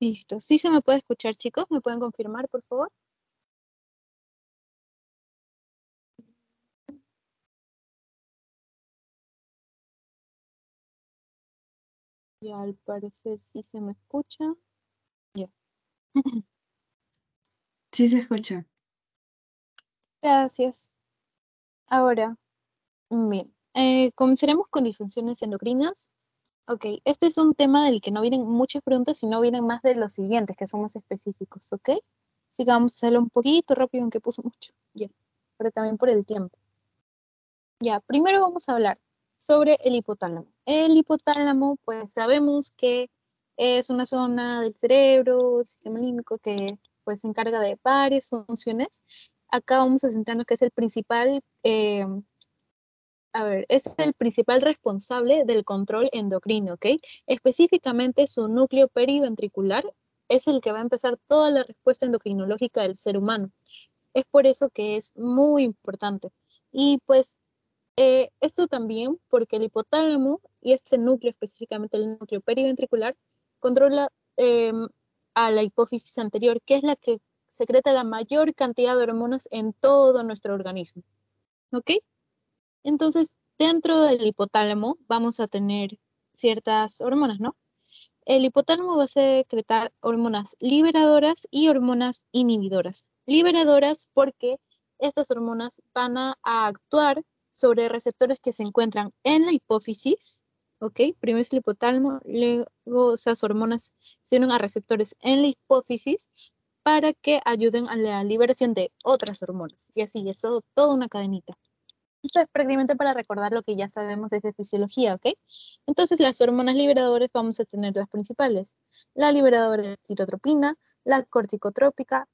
Listo. ¿Sí se me puede escuchar, chicos? ¿Me pueden confirmar, por favor? Ya, al parecer sí se me escucha. Ya. Sí se escucha. Gracias. Ahora, bien. Comenzaremos con disfunciones endocrinas. Ok, este es un tema del que no vienen muchas preguntas, sino vienen más de los siguientes, que son más específicos, ¿ok? Así que vamos a hacerlo un poquito rápido, aunque puso mucho. Ya, pero también por el tiempo. Ya, primero vamos a hablar sobre el hipotálamo. El hipotálamo, pues sabemos que es una zona del cerebro, el sistema límbico, que pues se encarga de varias funciones. Acá vamos a centrarnos que es el principal, es el principal responsable del control endocrino, ¿ok? Específicamente su núcleo periventricular es el que va a empezar toda la respuesta endocrinológica del ser humano. Es por eso que es muy importante. Y pues esto también porque el hipotálamo y este núcleo, específicamente el núcleo periventricular, controla a la hipófisis anterior, que es la que secreta la mayor cantidad de hormonas en todo nuestro organismo. ¿Ok? Entonces, dentro del hipotálamo vamos a tener ciertas hormonas, ¿no? El hipotálamo va a secretar hormonas liberadoras y hormonas inhibidoras. Liberadoras porque estas hormonas van a actuar sobre receptores que se encuentran en la hipófisis, ¿ok? Primero es el hipotálamo, luego esas hormonas se unen a receptores en la hipófisis para que ayuden a la liberación de otras hormonas. Y así, eso, toda una cadenita. Esto es prácticamente para recordar lo que ya sabemos desde fisiología, ¿ok? Entonces, las hormonas liberadoras vamos a tener las principales. La liberadora de tirotropina, la corticotrópica,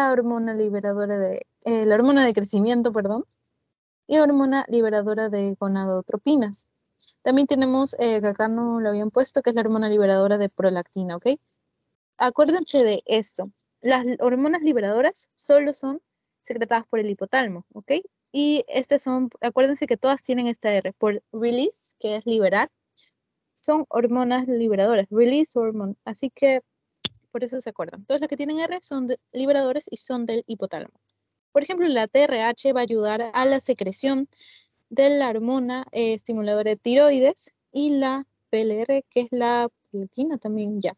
la hormona de crecimiento, perdón, y hormona liberadora de gonadotropinas. También tenemos, que acá no lo habían puesto, que es la hormona liberadora de prolactina, ¿ok? Acuérdense de esto. Las hormonas liberadoras solo son secretadas por el hipotálamo, ¿ok? Y estas son, acuérdense que todas tienen esta R por release, que es liberar. Son hormonas liberadoras, release hormone. Así que por eso se acuerdan. Todas las que tienen R son liberadores y son del hipotálamo. Por ejemplo, la TRH va a ayudar a la secreción de la hormona estimuladora de tiroides y la PLR, que es la prolactina también ya.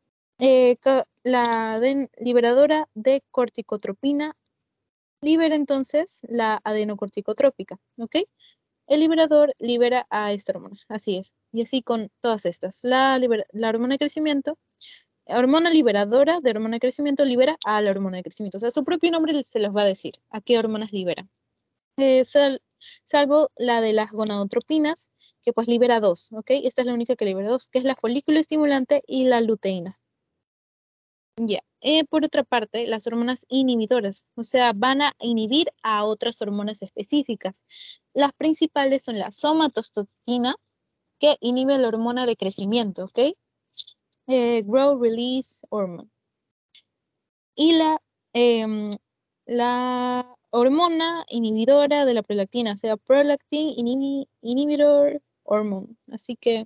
La liberadora de corticotropina libera entonces la adenocorticotrópica, ¿ok? El liberador libera a esta hormona, así es. Y así con todas estas. La hormona de crecimiento, hormona liberadora de hormona de crecimiento libera a la hormona de crecimiento. O sea, su propio nombre se los va a decir a qué hormonas libera. Salvo la de las gonadotropinas, que pues libera dos, ¿ok? Esta es la única que libera dos, que es la folículo estimulante y la luteína. Ya. Por otra parte, las hormonas inhibidoras, o sea, van a inhibir a otras hormonas específicas. Las principales son la somatostatina, que inhibe la hormona de crecimiento, ¿ok? Growth Release Hormone. Y la hormona inhibidora de la prolactina, o sea, Prolactin Inhibitor Hormone. Así que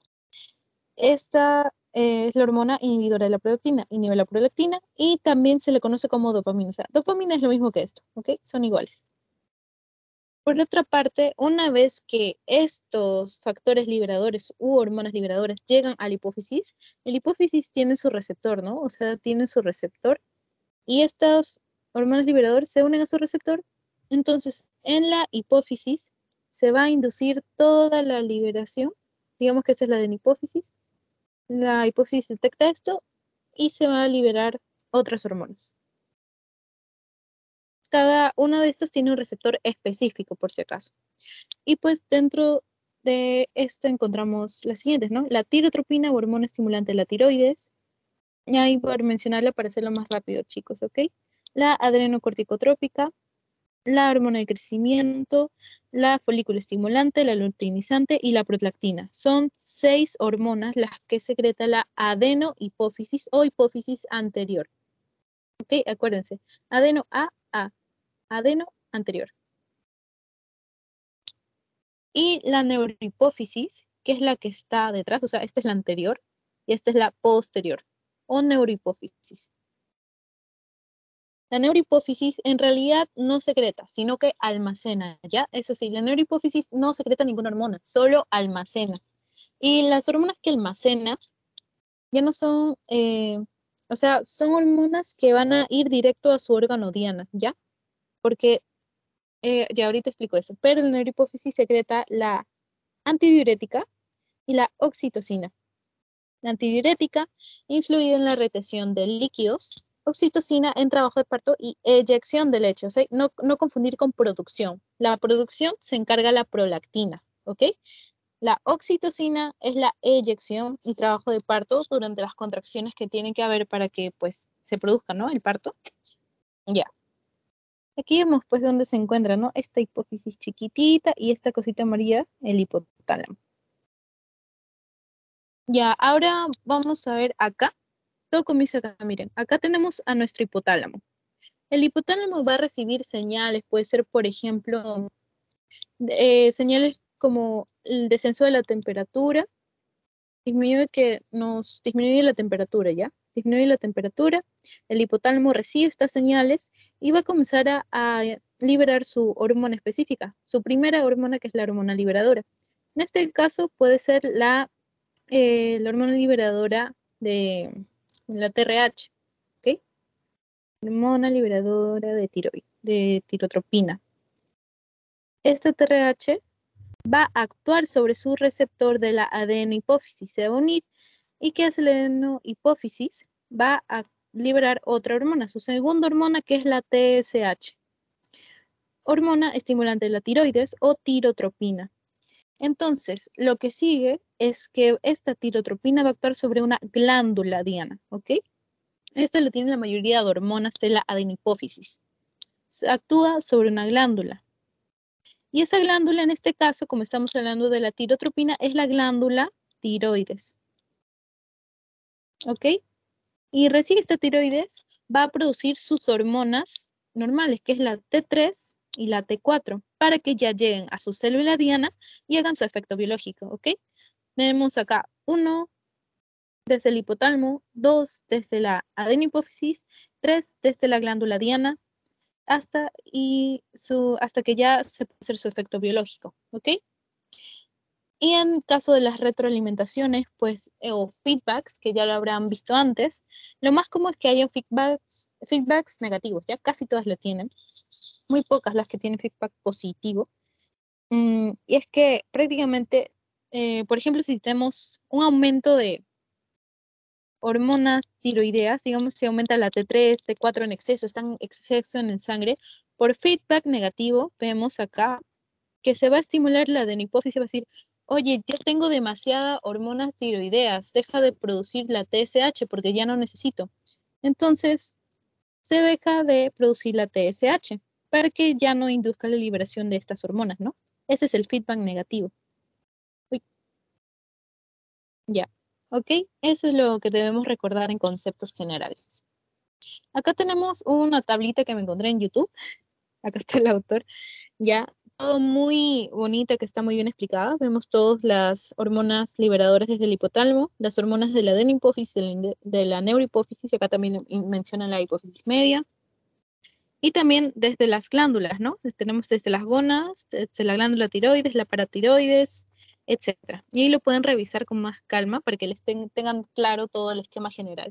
esta es la hormona inhibidora de la prolactina, inhibe la prolactina y también se le conoce como dopamina. O sea, dopamina es lo mismo que esto, ¿ok? Son iguales. Por otra parte, una vez que estos factores liberadores u hormonas liberadoras llegan a la hipófisis, el hipófisis tiene su receptor, ¿no? O sea, tiene su receptor y estas hormonas liberadoras se unen a su receptor. Entonces, en la hipófisis se va a inducir toda la liberación, digamos que esta es la de la hipófisis. La hipófisis detecta esto y se va a liberar otras hormonas. Cada uno de estos tiene un receptor específico, por si acaso. Y pues dentro de esto encontramos las siguientes, ¿no? La tirotropina, hormona estimulante de la tiroides. Y ahí por mencionarla para hacerlo más rápido, chicos, ¿ok? La adrenocorticotrópica, la hormona de crecimiento, la folículo estimulante, la luteinizante y la prolactina. Son 6 hormonas las que secreta la adenohipófisis o hipófisis anterior. ¿Ok? Acuérdense, adeno anterior. Y la neurohipófisis, que es la que está detrás, o sea, esta es la anterior y esta es la posterior. o neurohipófisis. La neurohipófisis en realidad no secreta, sino que almacena, ¿ya? Eso sí, la neurohipófisis no secreta ninguna hormona, solo almacena. Y las hormonas que almacena ya no son, o sea, son hormonas que van a ir directo a su órgano diana, ¿ya? Porque, ya ahorita explico eso, pero la neurohipófisis secreta la antidiurética y la oxitocina. La antidiurética influye en la retención de líquidos, oxitocina en trabajo de parto y eyección de leche, o sea, no confundir con producción. La producción se encarga la prolactina, ¿ok? La oxitocina es la eyección y trabajo de parto durante las contracciones que tienen que haber para que pues se produzca, ¿no? El parto. Ya. Aquí vemos pues dónde se encuentra, ¿no? Esta hipófisis chiquitita y esta cosita amarilla, el hipotálamo. Ya, ahora vamos a ver acá. Todo comienza acá, miren. Acá tenemos a nuestro hipotálamo. El hipotálamo va a recibir señales, puede ser, por ejemplo, señales como el descenso de la temperatura, disminuye la temperatura, ¿ya? Disminuye la temperatura, el hipotálamo recibe estas señales y va a comenzar a liberar su hormona específica, su primera hormona que es la hormona liberadora. En este caso puede ser la hormona liberadora de la TRH, ¿ok? Hormona liberadora de tiroides, de tirotropina. Esta TRH va a actuar sobre su receptor de la adenohipófisis, se va a unir y que hace la adenohipófisis va a liberar otra hormona, su segunda hormona que es la TSH, hormona estimulante de la tiroides o tirotropina. Entonces, lo que sigue es que esta tirotropina va a actuar sobre una glándula diana, ¿ok? Esta lo tiene la mayoría de hormonas de la adenohipófisis. Actúa sobre una glándula. Y esa glándula, en este caso, como estamos hablando de la tirotropina, es la glándula tiroides. ¿Ok? Y recibe esta tiroides, va a producir sus hormonas normales, que es la T3 y la T4, para que ya lleguen a su célula diana y hagan su efecto biológico. ¿Ok? Tenemos acá 1 desde el hipotálamo, 2 desde la adenohipófisis, 3 desde la glándula diana, hasta que ya se puede hacer su efecto biológico, ¿ok? Y en caso de las retroalimentaciones, pues, o feedbacks, que ya lo habrán visto antes, lo más común es que haya feedbacks negativos, ya casi todas lo tienen, muy pocas las que tienen feedback positivo. Y es que prácticamente, por ejemplo, si tenemos un aumento de hormonas tiroideas, digamos, si aumenta la T3, T4 en exceso, están en exceso en el sangre, por feedback negativo, vemos acá que se va a estimular la adenohipófisis, va a decir, oye, yo tengo demasiadas hormonas tiroideas, deja de producir la TSH porque ya no necesito. Entonces, se deja de producir la TSH para que ya no induzca la liberación de estas hormonas, ¿no? Ese es el feedback negativo. Uy, ya, ¿ok? Eso es lo que debemos recordar en conceptos generales. Acá tenemos una tablita que me encontré en YouTube. Acá está el autor. Ya, todo muy bonita, que está muy bien explicada. Vemos todas las hormonas liberadoras desde el hipotálamo, las hormonas de la adenohipófisis, de la neurohipófisis, acá también mencionan la hipófisis media. Y también desde las glándulas, ¿no? Tenemos desde las gónadas, desde la glándula tiroides, la paratiroides, etcétera. Y ahí lo pueden revisar con más calma para que les tengan claro todo el esquema general.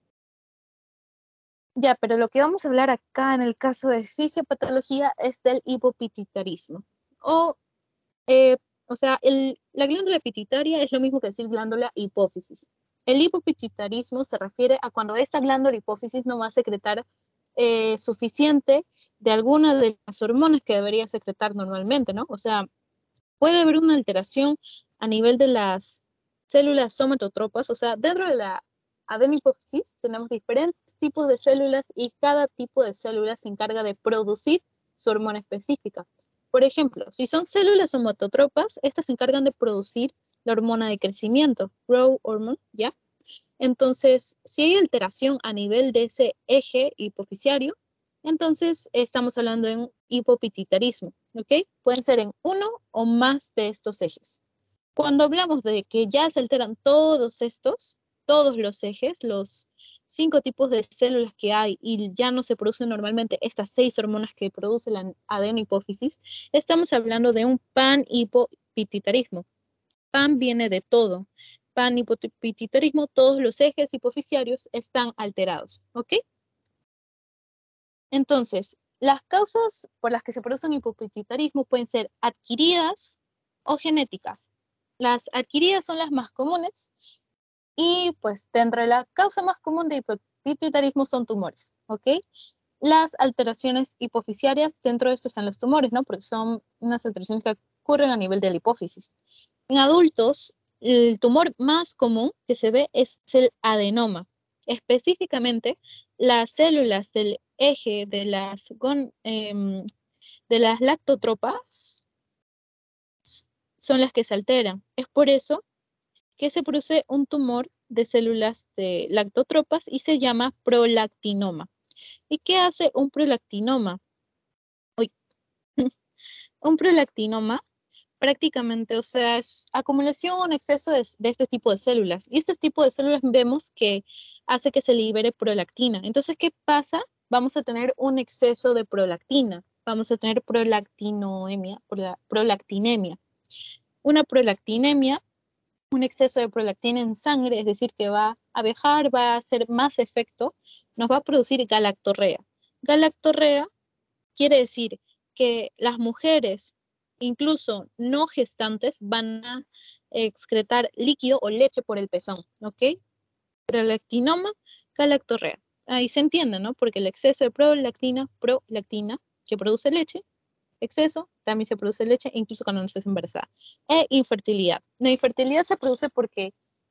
Ya, pero lo que vamos a hablar acá en el caso de fisiopatología es del hipopituitarismo. Eh, o sea, la glándula pituitaria es lo mismo que decir glándula hipófisis. El hipopituitarismo se refiere a cuando esta glándula hipófisis no va a secretar suficiente de alguna de las hormonas que debería secretar normalmente, ¿no? O sea, puede haber una alteración a nivel de las células somatotropas, o sea, dentro de la adenohipófisis tenemos diferentes tipos de células y cada tipo de célula se encarga de producir su hormona específica. Por ejemplo, si son células somatotropas, estas se encargan de producir la hormona de crecimiento, growth hormone, ¿ya? Entonces, si hay alteración a nivel de ese eje hipofisiario, entonces estamos hablando de un hipopituitarismo, ¿ok? Pueden ser en uno o más de estos ejes. Cuando hablamos de que ya se alteran todos estos, todos los ejes, los 5 tipos de células que hay y ya no se producen normalmente estas 6 hormonas que produce la adenohipófisis, estamos hablando de un panhipopituitarismo. Pan viene de todo. Panhipopituitarismo, todos los ejes hipofisiarios están alterados, ¿ok? Entonces, las causas por las que se produce un hipopituitarismo pueden ser adquiridas o genéticas. Las adquiridas son las más comunes y pues dentro de la causa más común de hipopituitarismo son tumores, ¿ok? Las alteraciones hipofisiarias, dentro de esto están los tumores, ¿no? Porque son unas alteraciones que ocurren a nivel de la hipófisis. En adultos, el tumor más común que se ve es el adenoma. Específicamente, las células del eje de las lactotropas son las que se alteran. Es por eso que se produce un tumor de células de lactotropas y se llama prolactinoma. ¿Y qué hace un prolactinoma? Un prolactinoma prácticamente, o sea, es acumulación o un exceso de este tipo de células. Y este tipo de células vemos que hace que se libere prolactina. Entonces, ¿qué pasa? Vamos a tener un exceso de prolactina. Vamos a tener prolactinemia. Una prolactinemia, un exceso de prolactina en sangre, es decir, que va a viajar, va a hacer más efecto, nos va a producir galactorrea. Galactorrea quiere decir que las mujeres, incluso no gestantes, van a excretar líquido o leche por el pezón, ¿ok? Prolactinoma, galactorrea. Ahí se entiende, ¿no? Porque el exceso de prolactina, que produce leche, exceso, también se produce leche, incluso cuando no estés embarazada. E infertilidad. La infertilidad se produce porque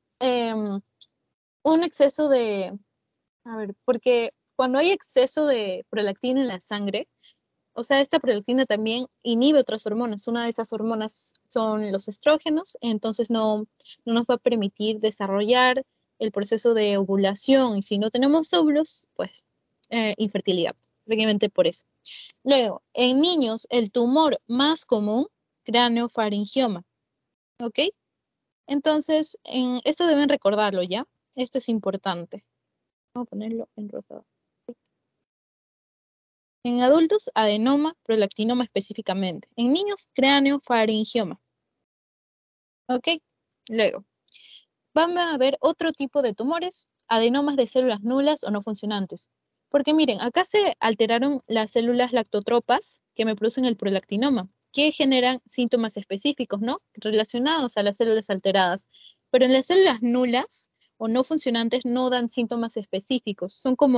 un exceso porque cuando hay exceso de prolactina en la sangre, o sea, esta prolactina también inhibe otras hormonas. Una de esas hormonas son los estrógenos, entonces no nos va a permitir desarrollar el proceso de ovulación. Y si no tenemos óvulos, pues infertilidad, prácticamente por eso. Luego, en niños, el tumor más común, craneofaringioma. ¿Ok? Entonces, esto deben recordarlo, ¿ya? Esto es importante. Vamos a ponerlo en rosado. En adultos, adenoma, prolactinoma específicamente. En niños, craneofaringioma. ¿Ok? Luego, vamos a ver otro tipo de tumores, adenomas de células nulas o no funcionantes. Porque miren, acá se alteraron las células lactotropas que me producen el prolactinoma, que generan síntomas específicos, ¿no? Relacionados a las células alteradas. Pero en las células nulas o no funcionantes no dan síntomas específicos.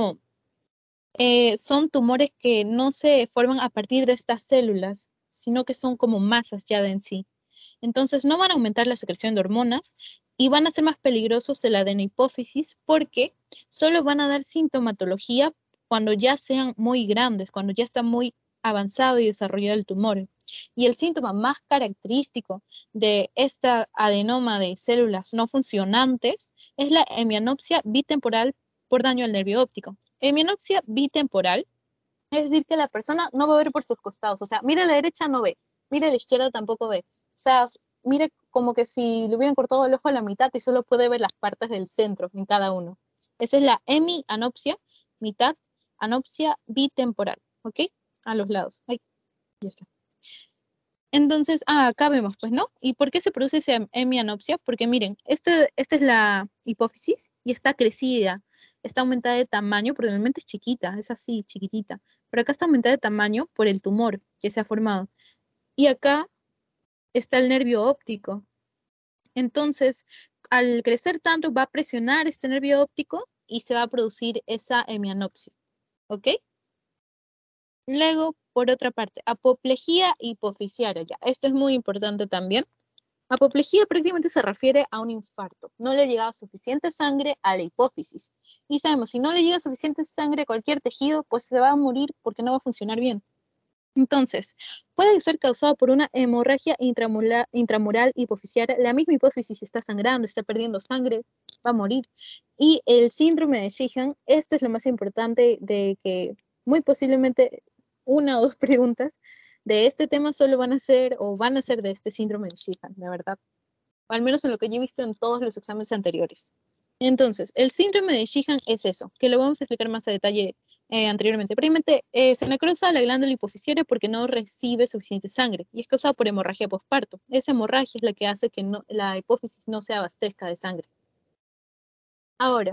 Son tumores que no se forman a partir de estas células, sino que son como masas ya de en sí. Entonces no van a aumentar la secreción de hormonas y van a ser más peligrosos de la adenohipófisis porque solo van a dar sintomatología cuando ya sean muy grandes, cuando ya está muy avanzado y desarrollado el tumor. Y el síntoma más característico de esta adenoma de células no funcionantes es la hemianopsia bitemporal por daño al nervio óptico. Hemianopsia bitemporal es decir que la persona no va a ver por sus costados, o sea, mira a la derecha no ve, mira a la izquierda tampoco ve, o sea, mire como que si le hubieran cortado el ojo a la mitad y solo puede ver las partes del centro en cada uno. Esa es la hemianopsia, mitad, anopsia bitemporal, ¿ok? A los lados. Ay, ya está. Entonces, acá vemos, pues, ¿no? ¿Y por qué se produce esa hemianopsia? Porque miren, esta es la hipófisis y está crecida, está aumentada de tamaño, porque normalmente es chiquita, es así, chiquitita. Pero acá está aumentada de tamaño por el tumor que se ha formado. Y acá está el nervio óptico. Entonces, al crecer tanto, va a presionar este nervio óptico y se va a producir esa hemianopsia. ¿Ok? Luego, por otra parte, apoplejía hipofisiaria. Ya, esto es muy importante también. Apoplejía prácticamente se refiere a un infarto. No le ha llegado suficiente sangre a la hipófisis. Y sabemos, si no le llega suficiente sangre a cualquier tejido, pues se va a morir porque no va a funcionar bien. Entonces, puede ser causado por una hemorragia intramural hipofisiaria. La misma hipófisis está sangrando, está perdiendo sangre, va a morir. Y el síndrome de Sheehan, esto es lo más importante de que muy posiblemente una o dos preguntas de este tema solo van a ser o van a ser de este síndrome de Sheehan, la verdad. O al menos en lo que yo he visto en todos los exámenes anteriores. Entonces, el síndrome de Sheehan es eso, que lo vamos a explicar más a detalle anteriormente. Primeramente, se necrosa la glándula hipoficiaria porque no recibe suficiente sangre y es causada por hemorragia postparto. Esa hemorragia es la que hace que la hipófisis no se abastezca de sangre. Ahora,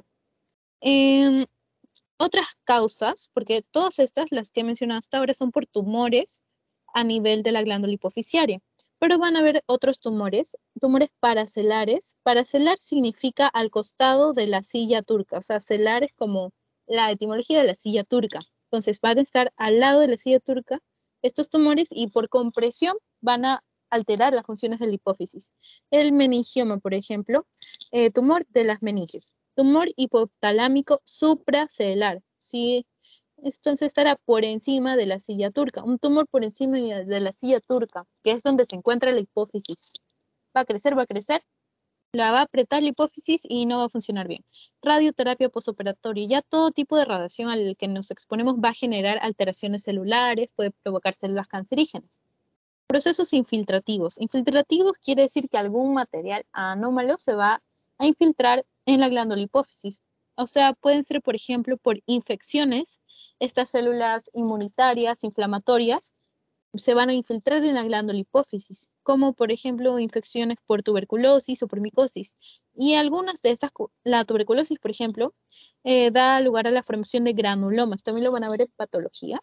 em, otras causas, porque todas estas, las que he mencionado hasta ahora, son por tumores a nivel de la glándula hipoficiaria. Pero van a haber otros tumores, tumores paracelares. Paracelar significa al costado de la silla turca, o sea, celar es como la etimología de la silla turca. Entonces van a estar al lado de la silla turca estos tumores y por compresión van a alterar las funciones de la hipófisis. El meningioma, por ejemplo, tumor de las meninges. Tumor hipotalámico supracelular, ¿sí? Entonces estará por encima de la silla turca. Un tumor por encima de la silla turca, que es donde se encuentra la hipófisis. Va a crecer, la va a apretar la hipófisis y no va a funcionar bien. Radioterapia posoperatoria. Ya todo tipo de radiación al que nos exponemos va a generar alteraciones celulares, puede provocar células cancerígenas. Procesos infiltrativos. Infiltrativos quiere decir que algún material anómalo se va a infiltrar en la glándula hipófisis. O sea, pueden ser, por ejemplo, por infecciones, estas células inmunitarias, inflamatorias, se van a infiltrar en la glándula hipófisis, como por ejemplo infecciones por tuberculosis o por micosis. Y algunas de estas, la tuberculosis, por ejemplo, da lugar a la formación de granulomas. También lo van a ver en patología.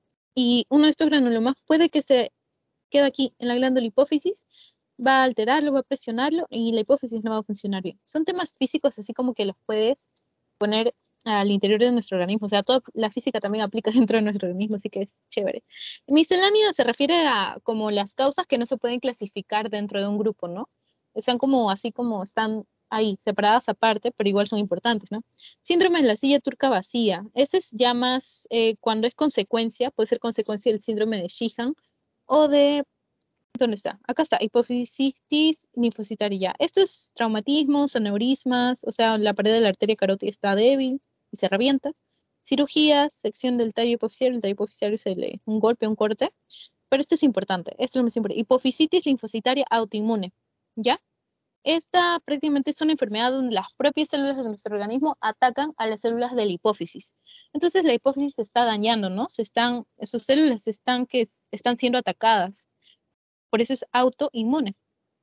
Y uno de estos granulomas puede que se queda aquí en la glándula hipófisis, va a alterarlo, va a presionarlo y la hipófisis no va a funcionar bien. Son temas físicos así como que los puedes poner al interior de nuestro organismo. O sea, toda la física también aplica dentro de nuestro organismo, así que es chévere. Miscelánea se refiere a como las causas que no se pueden clasificar dentro de un grupo, ¿no? Están como así como están ahí, separadas aparte, pero igual son importantes, ¿no? Síndrome de la silla turca vacía. Ese es ya más cuando es consecuencia, puede ser consecuencia del síndrome de Sheehan o de, ¿dónde está? Acá está, hipofisitis linfocitaria. Esto es traumatismos, aneurismas, o sea, la pared de la arteria carótida está débil y se revienta. Cirugías, sección del tallo hipoficiario, el tallo hipoficiario se le un golpe, un corte. Pero esto es importante, esto es lo más importante. Hipofisitis linfocitaria autoinmune, ¿ya? Esta prácticamente es una enfermedad donde las propias células de nuestro organismo atacan a las células de la hipófisis. Entonces la hipófisis se está dañando, ¿no? Sus células están siendo atacadas. Por eso es autoinmune.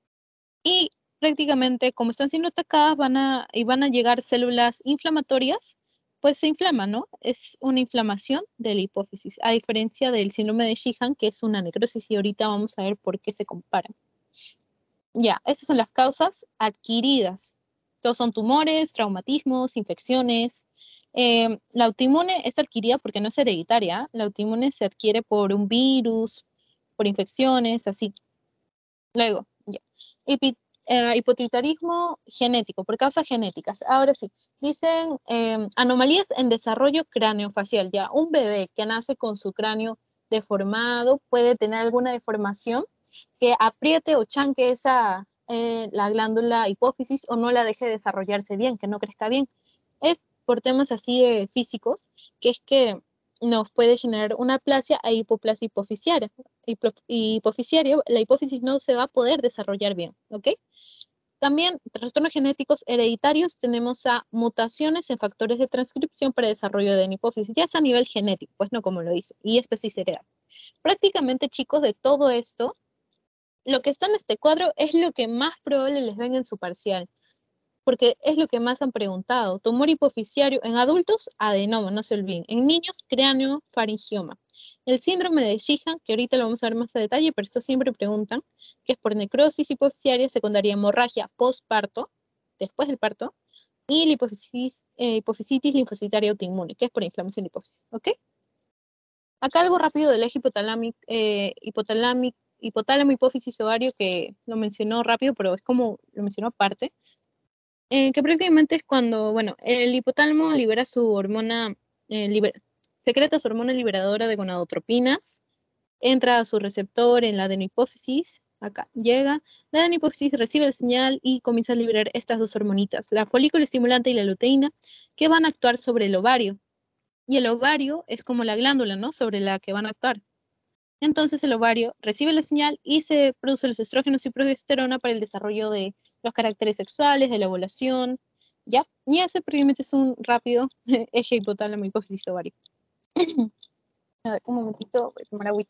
Y prácticamente como están siendo atacadas van a llegar células inflamatorias, pues se inflama, ¿no? Es una inflamación de la hipófisis, a diferencia del síndrome de Sheehan, que es una necrosis, y ahorita vamos a ver por qué se comparan. Ya, estas son las causas adquiridas. Todos son tumores, traumatismos, infecciones. La autoinmune es adquirida porque no es hereditaria. La autoinmune se adquiere por un virus, por infecciones, así. Luego, ya. Hipotiroidismo genético, por causas genéticas. Ahora sí, dicen anomalías en desarrollo craneofacial. Ya, un bebé que nace con su cráneo deformado puede tener alguna deformación que apriete o chanque la glándula hipófisis o no la deje desarrollarse bien, que no crezca bien. Es por temas así de físicos, que es que nos puede generar una aplasia e hipoplasia hipoficiaria. Hipoficiaria, la hipófisis no se va a poder desarrollar bien, ¿ok? También, trastornos genéticos hereditarios, tenemos a mutaciones en factores de transcripción para desarrollo de hipófisis. Ya es a nivel genético, pues no como lo dice, y esto sí se hereda. Prácticamente, chicos, de todo esto, lo que está en este cuadro es lo que más probable les venga en su parcial, porque es lo que más han preguntado. Tumor hipoficiario en adultos, adenoma, no se olviden. En niños, cráneo faringioma. El síndrome de Sheehan, que ahorita lo vamos a ver más a detalle, pero esto siempre preguntan, que es por necrosis hipoficiaria secundaria hemorragia postparto, después del parto, y la hipofisitis linfocitaria autoinmune, que es por inflamación de hipófisis, ¿ok? Acá algo rápido del eje hipotálamo, hipófisis, ovario, que lo mencionó rápido, pero es como lo mencionó aparte, que prácticamente es cuando, bueno, el hipotálamo libera su hormona, secreta su hormona liberadora de gonadotropinas, entra a su receptor en la adenohipófisis, acá llega, la adenohipófisis recibe el señal y comienza a liberar estas dos hormonitas, la folículo estimulante y la luteína, que van a actuar sobre el ovario. Y el ovario es como la glándula, ¿no? Sobre la que van a actuar. Entonces el ovario recibe la señal y se producen los estrógenos y progesterona para el desarrollo de los caracteres sexuales, de la ovulación, ¿Ya? Y ese probablemente es un rápido eje hipotálamo hipófisis ovario. A ver, un momentito, voy a tomar agüita.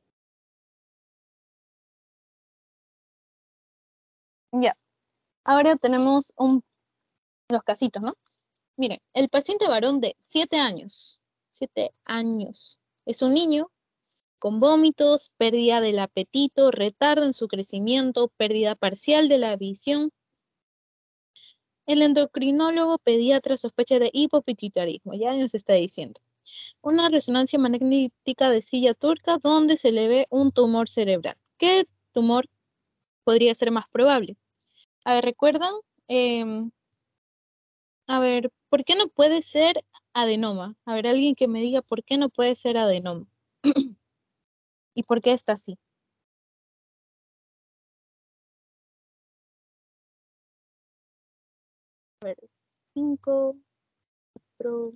Ya, ahora tenemos los casitos, ¿no? Miren, el paciente varón de 7 años, 7 años, es un niño con vómitos, pérdida del apetito, retardo en su crecimiento, pérdida parcial de la visión. El endocrinólogo pediatra sospecha de hipopituitarismo, ya nos está diciendo. Una resonancia magnética de silla turca donde se le ve un tumor cerebral. ¿Qué tumor podría ser más probable? A ver, ¿recuerdan? Em, a ver, ¿por qué no puede ser adenoma? A ver, alguien que me diga por qué no puede ser adenoma. ¿Y por qué está así? A ver, 5, 4,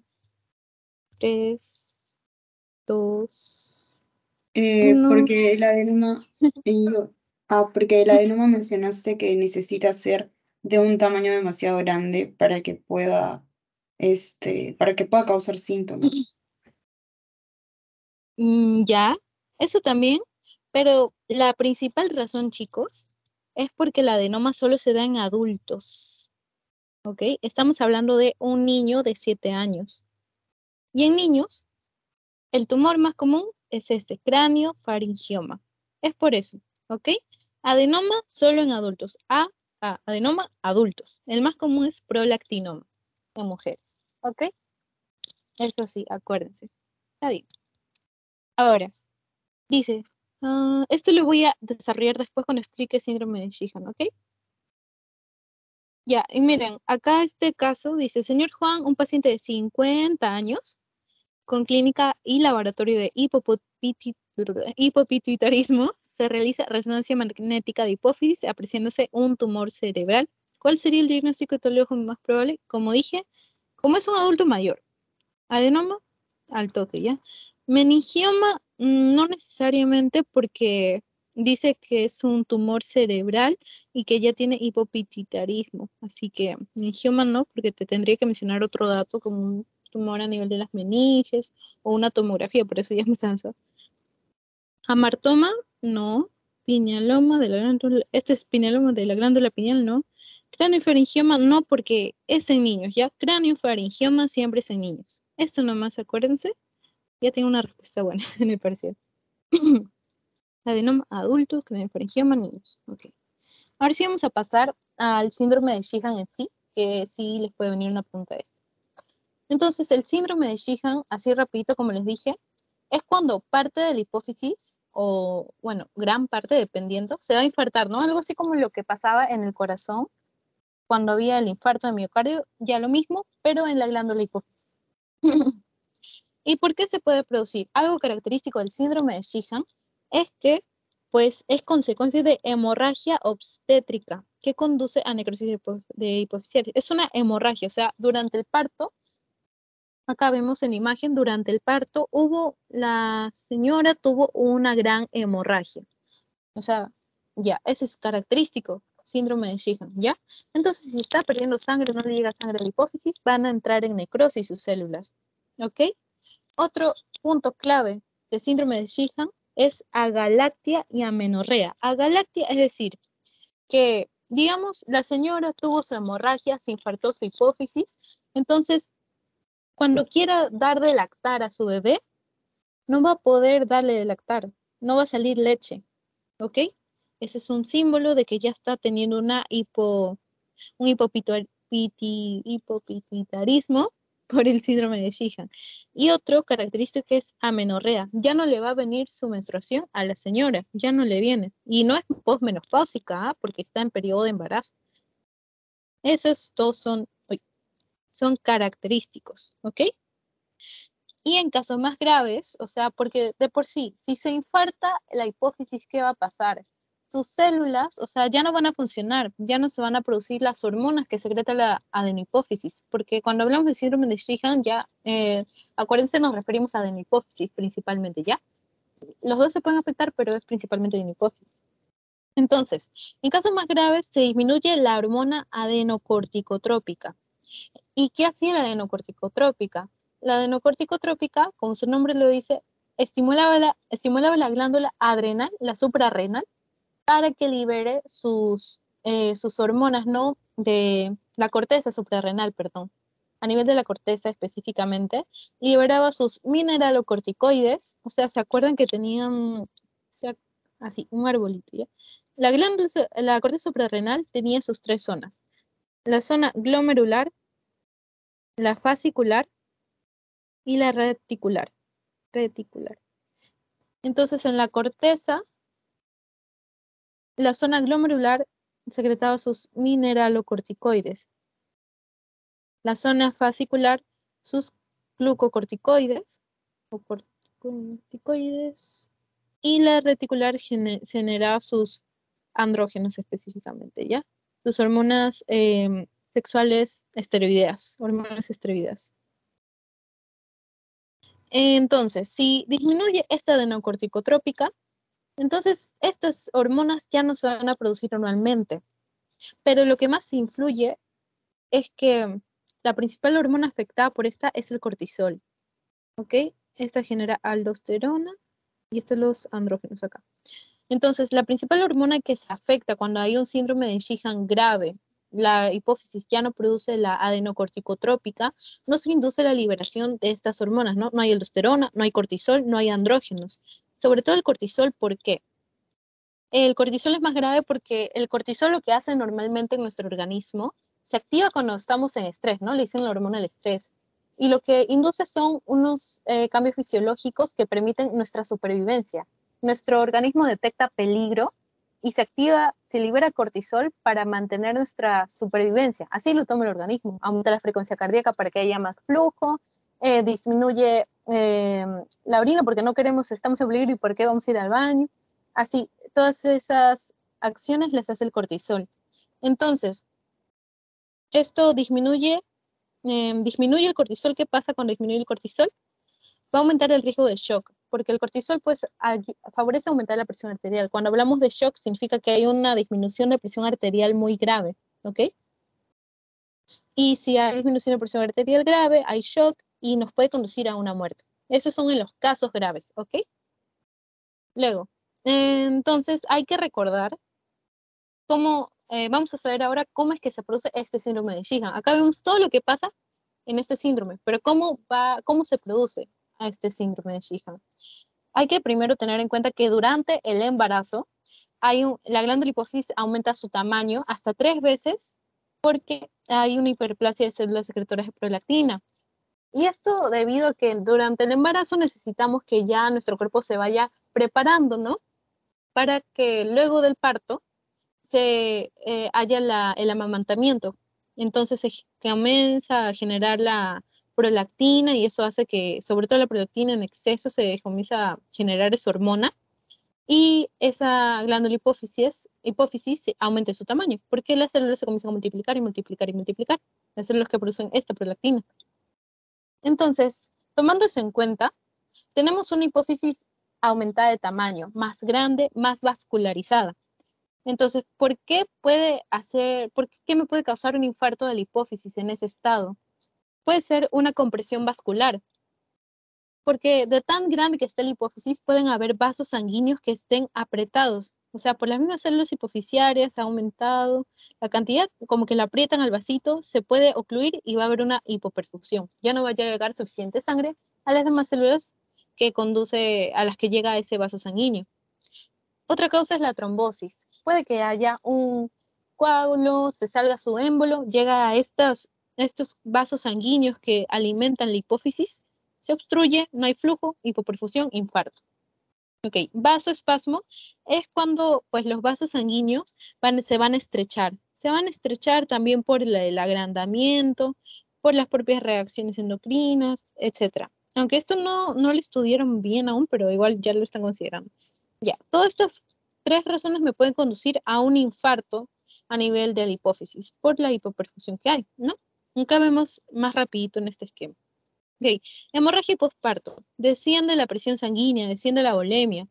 3, 2, 1. Porque el adenoma, porque el adenoma mencionaste que necesita ser de un tamaño demasiado grande para que pueda causar síntomas. Ya, eso también, pero la principal razón, chicos, es porque el adenoma solo se da en adultos, ¿ok? Estamos hablando de un niño de 7 años. Y en niños, el tumor más común es este, craniofaringioma. Es por eso, ¿ok? Adenoma solo en adultos. Adenoma adultos. El más común es prolactinoma en mujeres, ¿ok? Eso sí, acuérdense. Está bien. Ahora, dice, esto lo voy a desarrollar después cuando explique síndrome de Sheehan, ¿ok? Ya, y miren, acá este caso dice, señor Juan, un paciente de 50 años con clínica y laboratorio de hipopituitarismo, se realiza resonancia magnética de hipófisis apreciándose un tumor cerebral. ¿Cuál sería el diagnóstico etiológico más probable? Como dije, como es un adulto mayor, adenoma al toque, ¿ya? Meningioma, no necesariamente porque dice que es un tumor cerebral y que ya tiene hipopituitarismo. Así que meningioma no, porque te tendría que mencionar otro dato como un tumor a nivel de las meninges o una tomografía, por eso ya me cansa. Amartoma, no. Pinealoma de la glándula, este es pinealoma de la glándula pineal, no. Craniofaringioma, no, porque es en niños, ¿ya? Craniofaringioma siempre es en niños. Esto nomás, acuérdense. Ya tengo una respuesta buena en el parcial. Adenoma adultos, craniofaringioma, niños. Ok. Ahora sí vamos a pasar al síndrome de Sheehan en sí, que sí les puede venir una pregunta de esta. Entonces, el síndrome de Sheehan, así rapidito como les dije, es cuando parte de la hipófisis, o bueno, gran parte dependiendo, se va a infartar, ¿no? Algo así como lo que pasaba en el corazón cuando había el infarto de miocardio, ya lo mismo, pero en la glándula hipófisis. ¿Y por qué se puede producir? Algo característico del síndrome de Sheehan es que pues es consecuencia de hemorragia obstétrica que conduce a necrosis de hipofisiaria. Es una hemorragia, o sea, durante el parto, acá vemos en la imagen, durante el parto la señora tuvo una gran hemorragia. O sea, ya, ese es característico, síndrome de Sheehan, ¿ya? Entonces, si está perdiendo sangre, no le llega sangre a la hipófisis, van a entrar en necrosis sus células, ¿ok? Otro punto clave de síndrome de Sheehan es agalactia y amenorrea. Agalactia es decir, que, digamos, la señora tuvo su hemorragia, se infartó su hipófisis, entonces, cuando quiera dar de lactar a su bebé, no va a poder darle de lactar, no va a salir leche, ¿ok? Ese es un símbolo de que ya está teniendo un hipopituitarismo por el síndrome de Sheehan. Y otro característico es amenorrea. Ya no le va a venir su menstruación a la señora, ya no le viene. Y no es posmenopáusica, porque está en periodo de embarazo. Esos dos son característicos, ¿ok? Y en casos más graves, o sea, porque de por sí, si se infarta la hipófisis, ¿qué va a pasar? Sus células, o sea, ya no van a funcionar, ya no se van a producir las hormonas que secreta la adenohipófisis, porque cuando hablamos de síndrome de Sheehan, ya, acuérdense, nos referimos a adenohipófisis principalmente, ¿ya? Los dos se pueden afectar, pero es principalmente adenohipófisis. Entonces, en casos más graves se disminuye la hormona adenocorticotrópica. ¿Y qué hacía la adenocorticotrópica? La adenocorticotrópica, como su nombre lo dice, estimulaba la glándula adrenal, la suprarrenal, para que libere sus hormonas, ¿no? De la corteza suprarrenal, perdón. A nivel de la corteza específicamente, liberaba sus mineralocorticoides, o sea, ¿se acuerdan que tenían, o sea, así, un arbolito, ¿ya? La corteza suprarrenal tenía sus tres zonas. La zona glomerular, la fascicular y la reticular. Reticular. Entonces, en la corteza, la zona glomerular secretaba sus mineralocorticoides. La zona fascicular, sus glucocorticoides o corticoides. Y la reticular generaba sus andrógenos específicamente, ¿ya? Sus hormonas sexuales esteroideas, hormonas esteroideas. Entonces, si disminuye esta adenocorticotrópica, entonces estas hormonas ya no se van a producir normalmente. Pero lo que más influye es que la principal hormona afectada por esta es el cortisol, ¿ok? Esta genera aldosterona y estos los andrógenos acá. Entonces, la principal hormona que se afecta cuando hay un síndrome de Sheehan grave, la hipófisis ya no produce la adenocorticotrópica, no se induce la liberación de estas hormonas, ¿no? No hay aldosterona, no hay cortisol, no hay andrógenos. Sobre todo el cortisol, ¿por qué? El cortisol es más grave porque el cortisol lo que hace normalmente en nuestro organismo se activa cuando estamos en estrés, ¿no? Le dicen la hormona del estrés. Y lo que induce son unos cambios fisiológicos que permiten nuestra supervivencia. Nuestro organismo detecta peligro y se activa, se libera cortisol para mantener nuestra supervivencia. Así lo toma el organismo. Aumenta la frecuencia cardíaca para que haya más flujo, disminuye la orina porque no queremos, estamos en peligro y por qué vamos a ir al baño. Así, todas esas acciones las hace el cortisol. Entonces, esto disminuye el cortisol. ¿Qué pasa cuando disminuye el cortisol? Va a aumentar el riesgo de shock, porque el cortisol pues favorece aumentar la presión arterial. Cuando hablamos de shock significa que hay una disminución de presión arterial muy grave, ¿ok? Y si hay disminución de presión arterial grave, hay shock y nos puede conducir a una muerte. Esos son en los casos graves, ¿ok? Luego, entonces hay que recordar vamos a saber ahora cómo es que se produce este síndrome de Sheehan. Acá vemos todo lo que pasa en este síndrome, pero cómo se produce a este síndrome de Sheehan. Hay que primero tener en cuenta que durante el embarazo la glándula hipófisis aumenta su tamaño hasta 3 veces porque hay una hiperplasia de células secretoras de prolactina. Y esto debido a que durante el embarazo necesitamos que ya nuestro cuerpo se vaya preparando, ¿no? Para que luego del parto haya el amamantamiento. Entonces se comienza a generar la prolactina y eso hace que, sobre todo la prolactina en exceso, se comienza a generar esa hormona y esa glándula hipófisis aumente su tamaño, porque las células se comienzan a multiplicar y multiplicar y multiplicar, las células que producen esta prolactina. Entonces, tomando eso en cuenta, tenemos una hipófisis aumentada de tamaño, más grande, más vascularizada. Entonces, ¿qué me puede causar un infarto de la hipófisis en ese estado? Puede ser una compresión vascular, porque de tan grande que esté la hipófisis pueden haber vasos sanguíneos que estén apretados. O sea, por las mismas células hipofisiarias ha aumentado la cantidad, como que la aprietan al vasito, se puede ocluir y va a haber una hipoperfusión. Ya no va a llegar suficiente sangre a las demás células a las que llega ese vaso sanguíneo. Otra causa es la trombosis. Puede que haya un coágulo, se salga su émbolo, llega a estos vasos sanguíneos que alimentan la hipófisis, se obstruye, no hay flujo, hipoperfusión, infarto. Ok, vasoespasmo es cuando pues, los vasos sanguíneos se van a estrechar. Se van a estrechar también por el agrandamiento, por las propias reacciones endocrinas, etc. Aunque esto no lo estudiaron bien aún, pero igual ya lo están considerando. Ya, todas estas 3 razones me pueden conducir a un infarto a nivel de la hipófisis por la hipoperfusión que hay, ¿no? Nunca vemos más rapidito en este esquema. Ok, hemorragia y posparto. Desciende la presión sanguínea, desciende la volemia.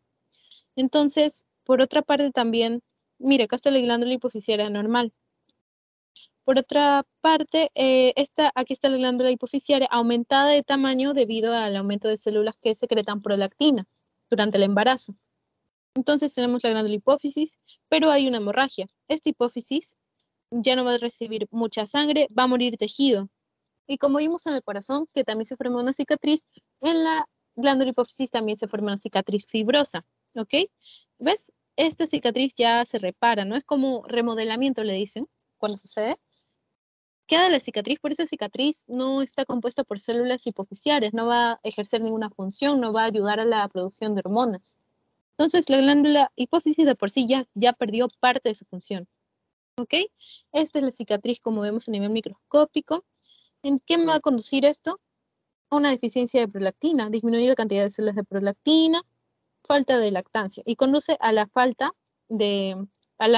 Entonces, por otra parte también, mire, acá está la glándula hipofisiaria normal. Por otra parte, aquí está la glándula hipofisiaria aumentada de tamaño debido al aumento de células que secretan prolactina durante el embarazo. Entonces tenemos la glándula hipófisis, pero hay una hemorragia. Esta hipófisis ya no va a recibir mucha sangre, va a morir tejido. Y como vimos en el corazón, que también se forma una cicatriz, en la glándula hipófisis también se forma una cicatriz fibrosa, ¿ok? ¿Ves? Esta cicatriz ya se repara, ¿no? Es como remodelamiento, le dicen, cuando sucede. Queda la cicatriz, por esa cicatriz no está compuesta por células hipofisiarias, no va a ejercer ninguna función, no va a ayudar a la producción de hormonas. Entonces, la glándula hipófisis de por sí ya perdió parte de su función, ¿ok? Esta es la cicatriz como vemos a nivel microscópico. ¿En qué me va a conducir esto? A una deficiencia de prolactina, disminuir la cantidad de células de prolactina, falta de lactancia y conduce a la falta de,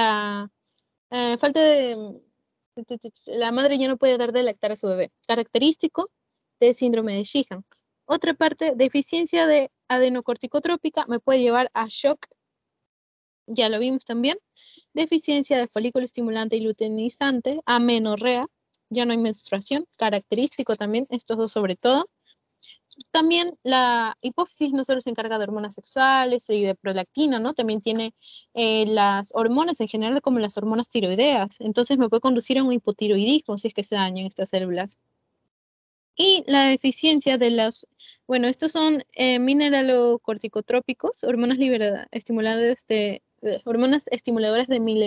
la madre ya no puede dar de lactar a su bebé, característico de síndrome de Sheehan. Otra parte, deficiencia de adenocorticotrópica me puede llevar a shock, ya lo vimos también, deficiencia de folículo estimulante y luteinizante, amenorrea, ya no hay menstruación, característico también, estos dos sobre todo. También la hipófisis no solo se encarga de hormonas sexuales y de prolactina, ¿no? También tiene las hormonas en general como las hormonas tiroideas. Entonces me puede conducir a un hipotiroidismo si es que se dañan estas células. Y la deficiencia de las, bueno, estos son mineralocorticotrópicos, hormonas estimuladas hormonas estimuladoras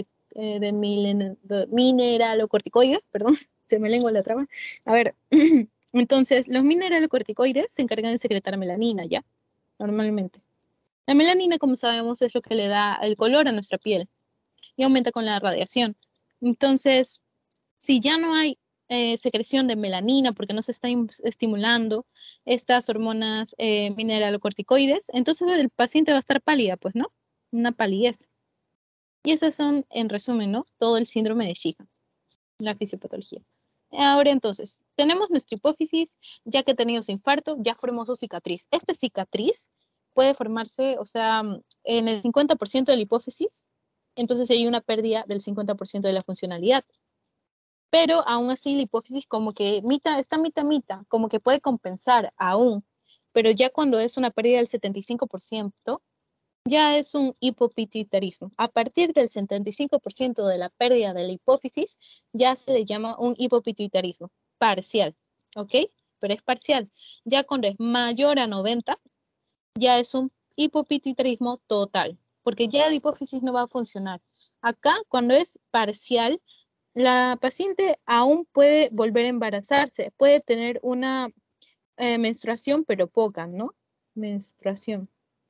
de mineralocorticoides, perdón, se me lengua la trama. A ver, entonces los mineralocorticoides se encargan de secretar melanina, ¿ya? Normalmente. La melanina, como sabemos, es lo que le da el color a nuestra piel y aumenta con la radiación. Entonces, si ya no hay secreción de melanina porque no se está estimulando estas hormonas mineralocorticoides, entonces el paciente va a estar pálida, pues, ¿no? Una palidez. Y esas son, en resumen, ¿no? Todo el síndrome de Sheehan, la fisiopatología. Ahora entonces, tenemos nuestra hipófisis, ya que tenemos infarto, ya formó su cicatriz. Esta cicatriz puede formarse, o sea, en el 50% de la hipófisis, entonces hay una pérdida del 50% de la funcionalidad. Pero aún así la hipófisis como que está mitad, como que puede compensar aún, pero ya cuando es una pérdida del 75%, ya es un hipopituitarismo. A partir del 75% de la pérdida de la hipófisis, ya se le llama un hipopituitarismo parcial, ¿ok? Pero es parcial. Ya cuando es mayor a 90, ya es un hipopituitarismo total, porque ya la hipófisis no va a funcionar. Acá, cuando es parcial, la paciente aún puede volver a embarazarse, puede tener una menstruación, pero poca, ¿no? Menstruación,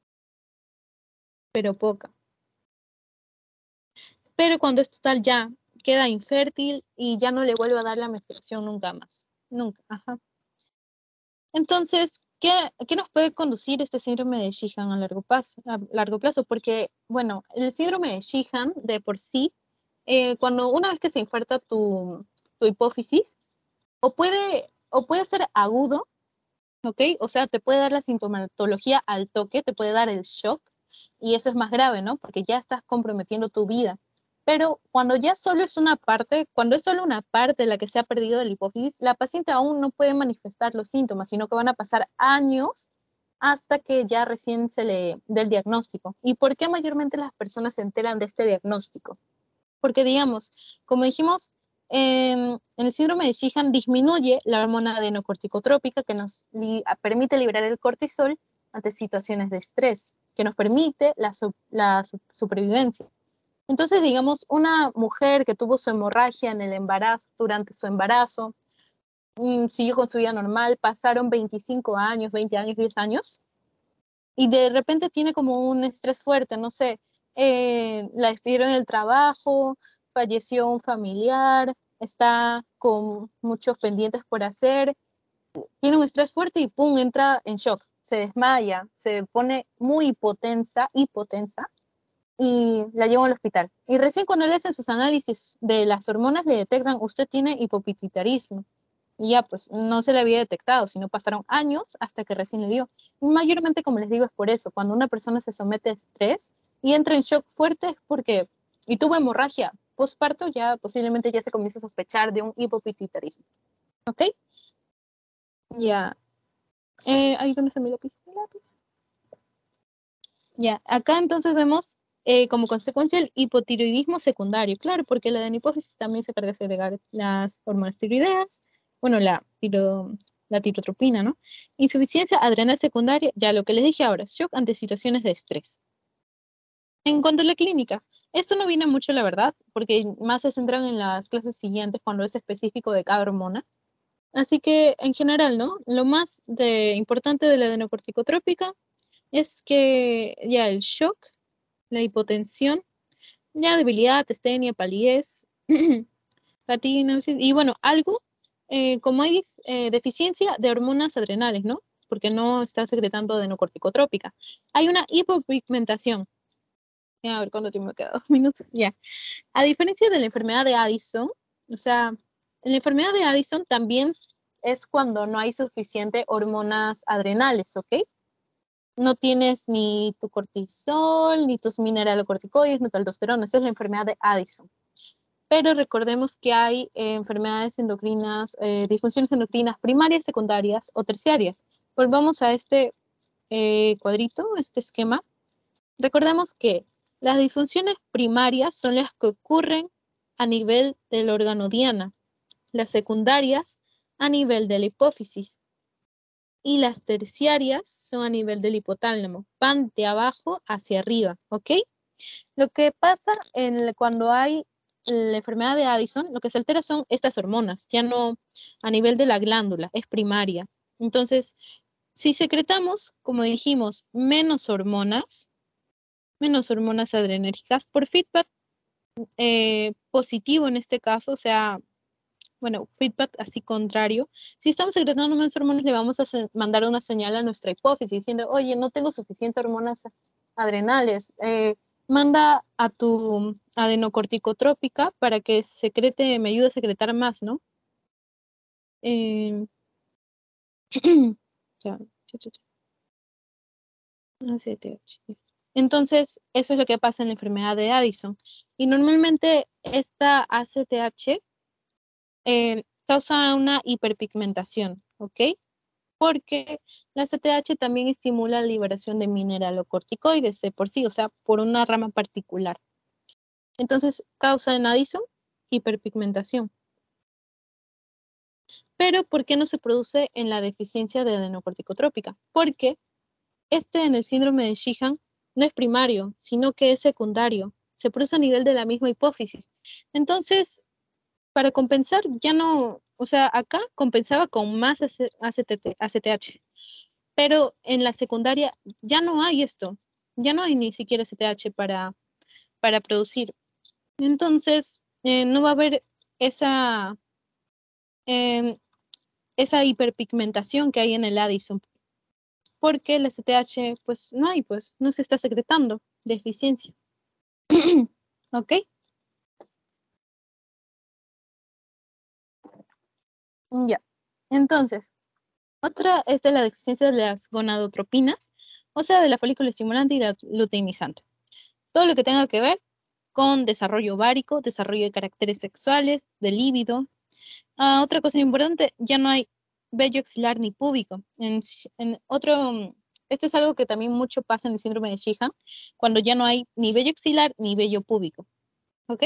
pero poca. Pero cuando es total ya queda infértil y ya no le vuelve a dar la menstruación nunca más. Nunca, ajá. Entonces, ¿qué nos puede conducir este síndrome de Sheehan a largo plazo? Porque, bueno, el síndrome de Sheehan de por sí, cuando una vez que se infarta tu hipófisis, o puede ser agudo, ¿ok? O sea, te puede dar la sintomatología al toque, te puede dar el shock, y eso es más grave, ¿no? Porque ya estás comprometiendo tu vida. Pero cuando ya solo es una parte, cuando es solo una parte la que se ha perdido de la hipófisis, la paciente aún no puede manifestar los síntomas, sino que van a pasar años hasta que ya recién se le dé el diagnóstico. ¿Y por qué mayormente las personas se enteran de este diagnóstico? Porque, digamos, como dijimos, en el síndrome de Sheehan disminuye la hormona adenocorticotrópica que nos permite liberar el cortisol ante situaciones de estrés, que nos permite la supervivencia. Entonces, digamos, una mujer que tuvo su hemorragia en el embarazo, durante su embarazo, siguió con su vida normal, pasaron 25 años, 20 años, 10 años, y de repente tiene como un estrés fuerte, no sé, la despidieron del trabajo, falleció un familiar, está con muchos pendientes por hacer, tiene un estrés fuerte y pum, entra en shock, se desmaya, se pone muy hipotensa, y la llevan al hospital. Y recién cuando le hacen sus análisis de las hormonas le detectan, usted tiene hipopituitarismo. Y ya, pues no se le había detectado, sino pasaron años hasta que recién le dio. Y mayormente, como les digo, es por eso. Cuando una persona se somete a estrés y entra en shock fuerte es porque, y tuvo hemorragia, posparto, ya posiblemente ya se comienza a sospechar de un hipopituitarismo. ¿Ok? Ya. Ahí donde está mi lápiz. Mi lápiz. Ya, acá entonces vemos como consecuencia el hipotiroidismo secundario, claro, porque la adenohipófisis también se carga de segregar las hormonas tiroideas, bueno, la tirotropina, ¿no? Insuficiencia adrenal secundaria, ya lo que les dije ahora, shock ante situaciones de estrés. En cuanto a la clínica, esto no viene mucho, la verdad, porque más se centran en las clases siguientes cuando es específico de cada hormona. Así que, en general, ¿no? Lo más importante de la adenocorticotrópica es que ya el shock, la hipotensión, ya debilidad, astenia, palidez, fatiga, náuseas, y bueno, algo como hay deficiencia de hormonas adrenales, ¿no? Porque no está secretando adenocorticotrópica. Hay una hipopigmentación. A ver, ¿cuánto tiempo me queda? 2 minutos. Ya. A diferencia de la enfermedad de Addison, o sea, en la enfermedad de Addison también es cuando no hay suficiente hormonas adrenales, ¿ok? No tienes ni tu cortisol, ni tus mineralocorticoides, ni tu aldosterona. Esa es la enfermedad de Addison. Pero recordemos que hay enfermedades endocrinas, disfunciones endocrinas primarias, secundarias o terciarias. Volvamos a este cuadrito, este esquema. Recordemos que las disfunciones primarias son las que ocurren a nivel del órgano diana, las secundarias a nivel de la hipófisis y las terciarias son a nivel del hipotálamo, van de abajo hacia arriba, ¿ok? Lo que pasa cuando hay la enfermedad de Addison, lo que se altera son estas hormonas, ya no a nivel de la glándula, es primaria. Entonces, si secretamos, como dijimos, menos hormonas adrenérgicas por feedback positivo en este caso, o sea, bueno, feedback así contrario. Si estamos secretando menos hormonas, le vamos a mandar una señal a nuestra hipófisis diciendo, oye, no tengo suficientes hormonas adrenales. Manda a tu adenocorticotrópica para que secrete, me ayude a secretar más, ¿no? Eh, ya, ya. Entonces, eso es lo que pasa en la enfermedad de Addison. Y normalmente esta ACTH causa una hiperpigmentación, ¿ok? Porque la ACTH también estimula la liberación de mineralocorticoides de por sí, o sea, por una rama particular. Entonces, causa en Addison hiperpigmentación. Pero, ¿por qué no se produce en la deficiencia de adenocorticotrópica? Porque en el síndrome de Sheehan no es primario, sino que es secundario. Se produce a nivel de la misma hipófisis. Entonces, para compensar, ya no, o sea, acá compensaba con más ACTH, pero en la secundaria ya no hay esto, ya no hay ni siquiera ACTH para producir. Entonces, no va a haber esa, em, esa hiperpigmentación que hay en el Addison, porque el ACTH, pues no hay, pues no se está secretando, deficiencia. ¿Ok? Ya. Entonces, otra es de la deficiencia de las gonadotropinas, o sea, de la folículo estimulante y la luteinizante. Todo lo que tenga que ver con desarrollo ovárico, desarrollo de caracteres sexuales, de líbido. Otra cosa importante, ya no hay vello axilar ni púbico. Esto es algo que también mucho pasa en el síndrome de Sheehan, cuando ya no hay ni vello axilar ni vello púbico. ¿Ok?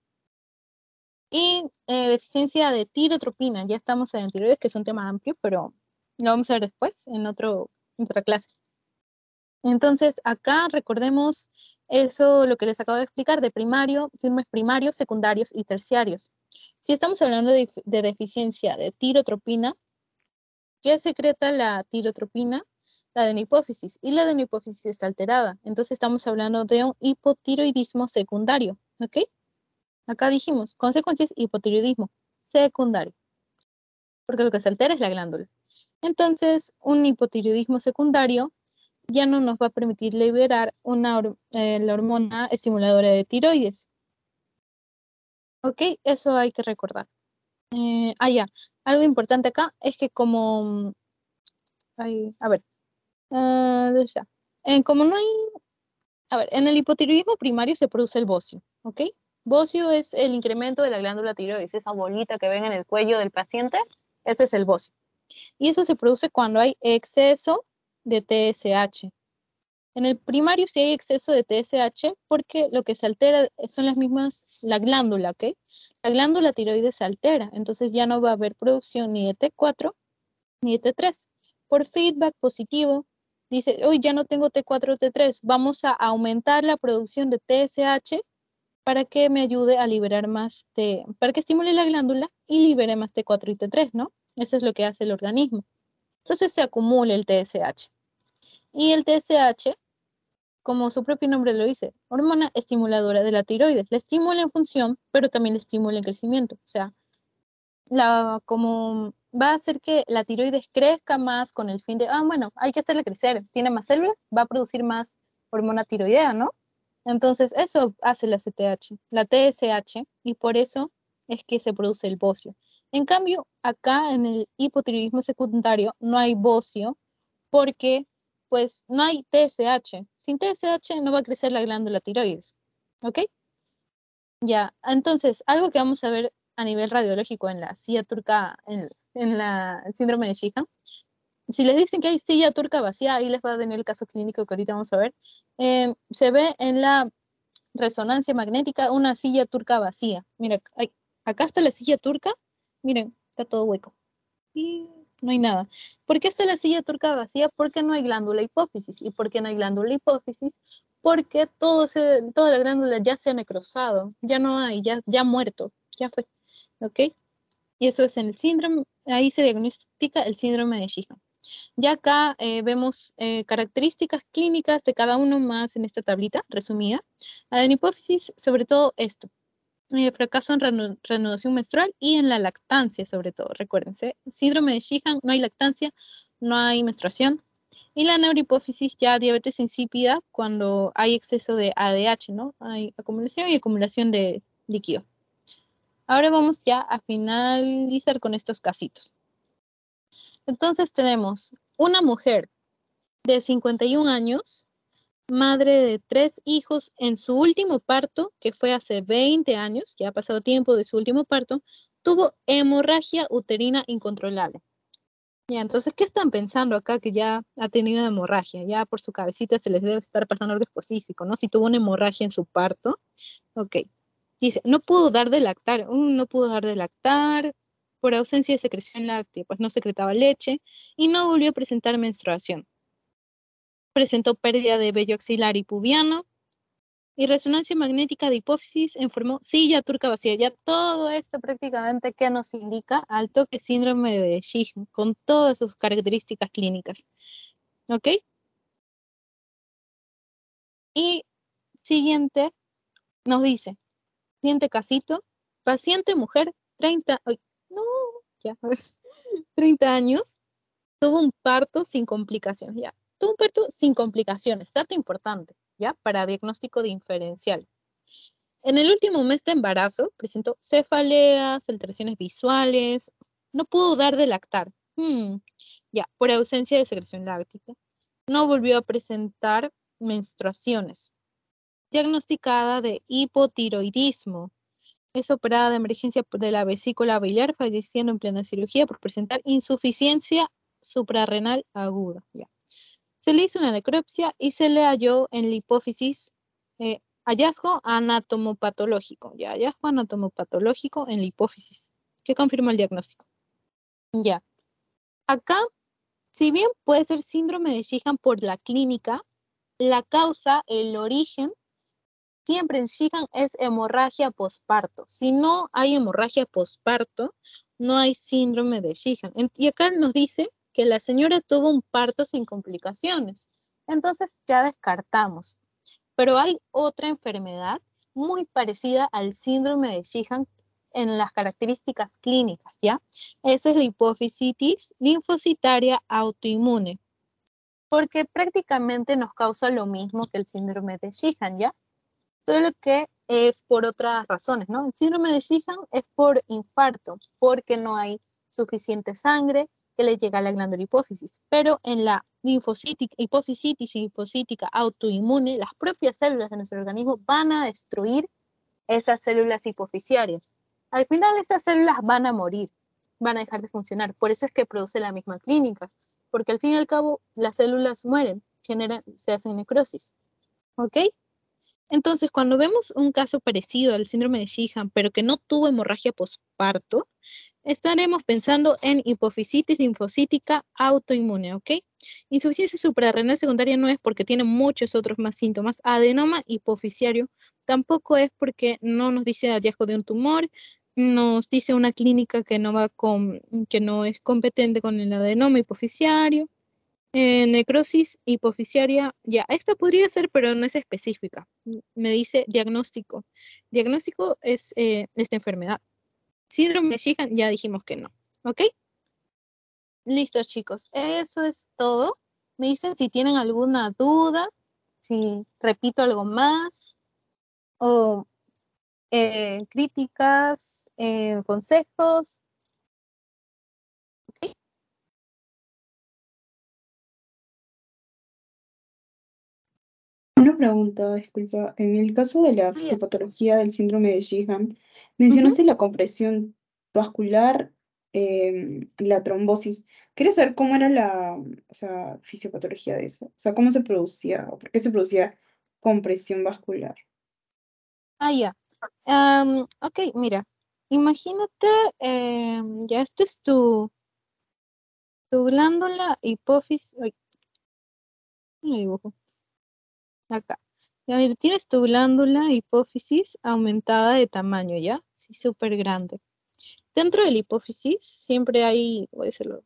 Y deficiencia de tirotropina. Ya estamos en tiroides, que es un tema amplio, pero lo vamos a ver después en otra clase. Entonces, acá recordemos eso, lo que les acabo de explicar, de primario, síndromes primarios, secundarios y terciarios. Si estamos hablando de deficiencia de tirotropina, ¿qué secreta la tirotropina? La adenohipófisis. Y la adenohipófisis está alterada. Entonces, estamos hablando de un hipotiroidismo secundario. ¿Ok? Acá dijimos, consecuencias, hipotiroidismo secundario. Porque lo que se altera es la glándula. Entonces, un hipotiroidismo secundario ya no nos va a permitir liberar la hormona estimuladora de tiroides. ¿Ok? Eso hay que recordar. Ya. Algo importante acá es que como... a ver. Como no hay... A ver, en el hipotiroidismo primario se produce el bocio. ¿Ok? Bocio es el incremento de la glándula tiroides, esa bolita que ven en el cuello del paciente, ese es el bocio. Y eso se produce cuando hay exceso de TSH. En el primario sí hay exceso de TSH porque lo que se altera son las mismas, la glándula, ¿ok? La glándula tiroides se altera, entonces ya no va a haber producción ni de T4 ni de T3. Por feedback positivo, dice, hoy ya no tengo T4 o T3, vamos a aumentar la producción de TSH para que me ayude a liberar más para que estimule la glándula y libere más T4 y T3, ¿no? Eso es lo que hace el organismo. Entonces se acumula el TSH. Y el TSH, como su propio nombre lo dice, hormona estimuladora de la tiroides. La estimula en función, pero también la estimula en crecimiento. O sea, como va a hacer que la tiroides crezca más con el fin de, bueno, hay que hacerla crecer, tiene más células, va a producir más hormona tiroidea, ¿no? Entonces, eso hace la CTH, la TSH, y por eso es que se produce el bocio. En cambio, acá en el hipotiroidismo secundario no hay bocio porque, pues, no hay TSH. Sin TSH no va a crecer la glándula tiroides, ¿ok? Ya, entonces, algo que vamos a ver a nivel radiológico en la silla turca, en el síndrome de Sheehan, si les dicen que hay silla turca vacía, ahí les va a venir el caso clínico que ahorita vamos a ver, se ve en la resonancia magnética una silla turca vacía. Mira, acá está la silla turca, miren, está todo hueco. Y no hay nada. ¿Por qué está la silla turca vacía? Porque no hay glándula hipófisis. ¿Y por qué no hay glándula hipófisis? Porque toda la glándula ya se ha necrosado, ya no hay, ya muerto, ya fue. ¿Ok? Y eso es en el síndrome, ahí se diagnostica el síndrome de Sheehan. Ya acá vemos características clínicas de cada uno más en esta tablita resumida. En hipófisis, sobre todo esto, fracaso en reanudación menstrual y en la lactancia, sobre todo. Recuérdense, síndrome de Sheehan, no hay lactancia, no hay menstruación. Y la neurohipófisis, ya diabetes insípida, cuando hay exceso de ADH, ¿no? Hay acumulación y acumulación de líquido. Ahora vamos ya a finalizar con estos casitos. Entonces tenemos una mujer de 51 años, madre de 3 hijos en su último parto, que fue hace 20 años, ya ha pasado tiempo de su último parto, tuvo hemorragia uterina incontrolable. Ya, entonces, ¿qué están pensando acá que ya ha tenido hemorragia? Ya por su cabecita se les debe estar pasando algo específico, ¿no? Si tuvo una hemorragia en su parto, ok. Dice, no pudo dar de lactar, no pudo dar de lactar por ausencia de secreción láctea, pues no secretaba leche y no volvió a presentar menstruación. Presentó pérdida de vello axilar y pubiano y resonancia magnética de hipófisis informó silla turca vacía. Ya todo esto prácticamente que nos indica al toque síndrome de Sheehan con todas sus características clínicas. ¿Ok? Y siguiente nos dice, siguiente casito, paciente mujer, 30, ay, no, ya, 30 años, tuvo un parto sin complicaciones, ya. Tuvo un parto sin complicaciones, dato importante, ya, para diagnóstico diferencial. En el último mes de embarazo presentó cefaleas, alteraciones visuales, no pudo dar de lactar, ya, por ausencia de secreción láctea. No volvió a presentar menstruaciones. Diagnosticada de hipotiroidismo. Es operada de emergencia de la vesícula biliar, falleciendo en plena cirugía por presentar insuficiencia suprarrenal aguda. Ya. Se le hizo una necropsia y se le halló en la hipófisis hallazgo anatomopatológico. Ya, hallazgo anatomopatológico en la hipófisis, que confirma el diagnóstico. Ya. Acá, si bien puede ser síndrome de Sheehan por la clínica, la causa, el origen, siempre en Sheehan es hemorragia posparto. Si no hay hemorragia posparto, no hay síndrome de Sheehan. Y acá nos dice que la señora tuvo un parto sin complicaciones. Entonces ya descartamos. Pero hay otra enfermedad muy parecida al síndrome de Sheehan en las características clínicas, ¿ya? Esa es la hipofisitis linfocitaria autoinmune, porque prácticamente nos causa lo mismo que el síndrome de Sheehan, ¿ya? Solo que es por otras razones, ¿no? El síndrome de Sheehan es por infarto, porque no hay suficiente sangre que le llega a la glándula hipófisis. Pero en la hipofisitis linfocítica autoinmune, las propias células de nuestro organismo van a destruir esas células hipoficiarias. Al final esas células van a morir, van a dejar de funcionar. Por eso es que produce la misma clínica, porque al fin y al cabo las células mueren, se hacen necrosis. ¿Ok? Entonces, cuando vemos un caso parecido al síndrome de Sheehan, pero que no tuvo hemorragia postparto, estaremos pensando en hipofisitis linfocítica autoinmune, ¿ok? Insuficiencia suprarrenal secundaria no es porque tiene muchos otros más síntomas. Adenoma hipoficiario tampoco es porque no nos dice hallazgo de un tumor, nos dice una clínica que que no es competente con el adenoma hipoficiario. Necrosis hipoficiaria, ya, esta podría ser, pero no es específica. Me dice diagnóstico. Diagnóstico es esta enfermedad. Síndrome de Sheehan, ya dijimos que no. ¿Ok? Listo, chicos. Eso es todo. Me dicen si tienen alguna duda, si repito algo más, o críticas, consejos. ¿Ok? Una pregunta, disculpa. En el caso de la Ya. fisiopatología del síndrome de Sheehan, Ujú. mencionaste la compresión vascular, la trombosis. ¿Quieres saber cómo era la, o sea, fisiopatología de eso? O sea, cómo se producía o por qué se producía compresión vascular. Ya. Ok, mira. Imagínate, ya este es tu glándula hipófisis. Ay, no lo dibujo. Acá. A ver, tienes tu glándula hipófisis aumentada de tamaño, ¿ya? Sí, súper grande. Dentro de la hipófisis siempre hay, voy a hacerlo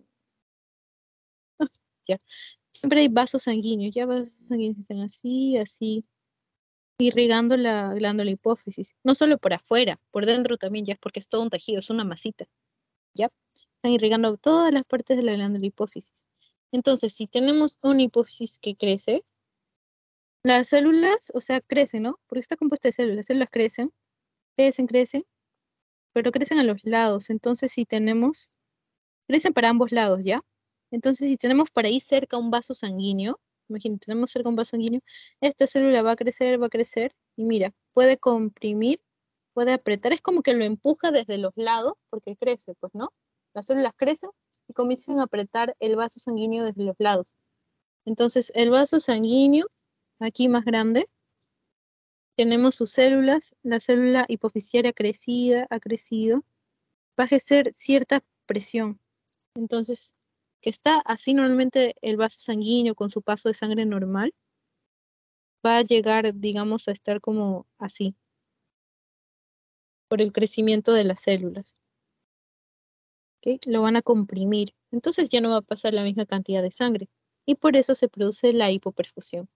ya. Siempre hay vasos sanguíneos, ya vasos sanguíneos que están así, así, irrigando la glándula hipófisis. No solo por afuera, por dentro también, ya es porque es todo un tejido, es una masita, ¿ya? Están irrigando todas las partes de la glándula hipófisis. Entonces, si tenemos una hipófisis que crece, las células, o sea, crecen, ¿no? Porque está compuesta de células, las células crecen, crecen, pero crecen a los lados. Entonces, si tenemos, crecen para ambos lados, ¿ya? Entonces, si tenemos por ahí cerca un vaso sanguíneo, imagínate, tenemos cerca un vaso sanguíneo, esta célula va a crecer, y mira, puede comprimir, puede apretar, es como que lo empuja desde los lados, porque crece, pues, ¿no? Las células crecen y comienzan a apretar el vaso sanguíneo desde los lados. Entonces, el vaso sanguíneo, aquí más grande, tenemos sus células, la célula hipoficiaria crecida, ha crecido, va a ejercer cierta presión. Entonces, que está así normalmente el vaso sanguíneo con su paso de sangre normal, va a llegar, digamos, a estar como así, por el crecimiento de las células. ¿Ok? Lo van a comprimir. Entonces ya no va a pasar la misma cantidad de sangre. Y por eso se produce la hipoperfusión.